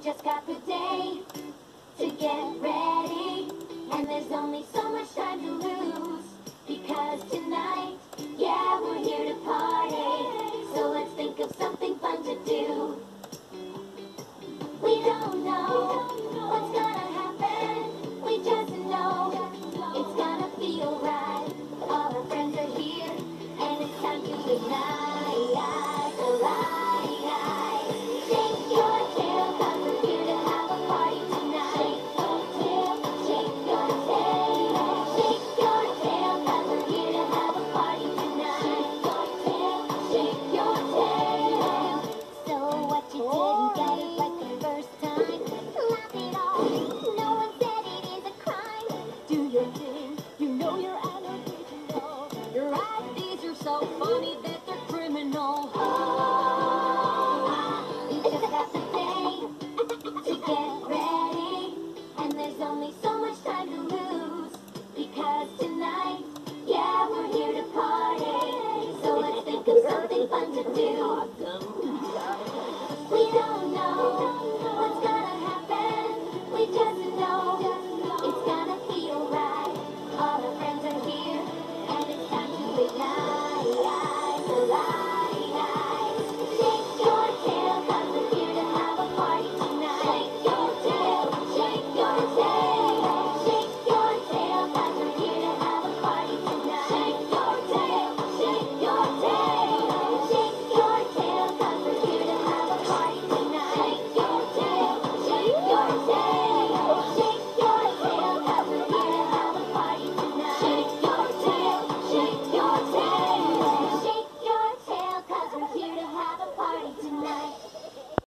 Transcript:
just got the day to get ready, and there's only so much time to lose, because tonight, yeah, we're here to party, so let's think of something fun to do.